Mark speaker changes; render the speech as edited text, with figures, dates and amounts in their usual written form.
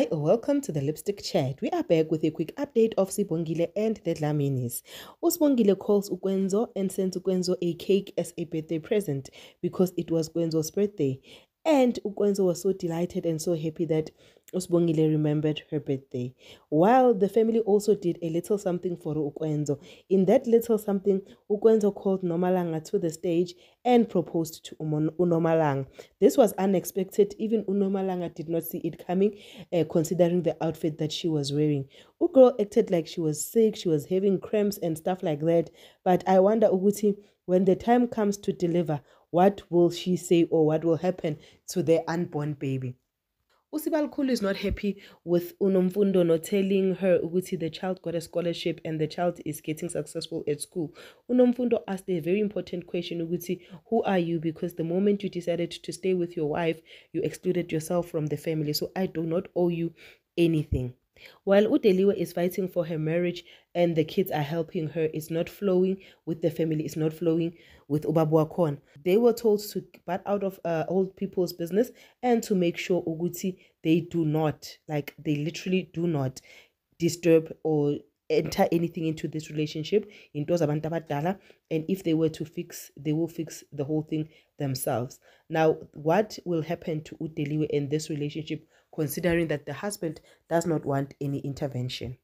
Speaker 1: Hi, welcome to the Lipstick Chat. We are back with a quick update of Sibongile and the Dlaminis. Sibongile calls Ukwenzo and sends Ukwenzo a cake as a birthday present because it was Ukwenzo's birthday. And Ukwenzo was so delighted and so happy that Sibongile remembered her birthday. While the family also did a little something for Ukwenzo. In that little something, Ukwenzo called Nomalanga to the stage and proposed to Unomalanga. This was unexpected. Even Unomalanga did not see it coming, considering the outfit that she was wearing. Girl acted like she was sick, she was having cramps and stuff like that. But I wonder, Uguti, when the time comes to deliver, what will she say or what will happen to the unborn baby? Usibalkhulu is not happy with Unomfundo not telling her Uguti the child got a scholarship and the child is getting successful at school. Unomfundo asked a very important question, Uguti, who are you? Because the moment you decided to stay with your wife, you excluded yourself from the family. So I do not owe you anything. While Udeliwe is fighting for her marriage and the kids are helping her, it's not flowing with the family, it's not flowing with Ubabuakon. They were told to butt out of old people's business and to make sure Uguti they do not, like they literally do not disturb or enter anything into this relationship and if they were to fix, they will fix the whole thing themselves. Now, what will happen to Udeliwe in this relationship, considering that the husband does not want any intervention?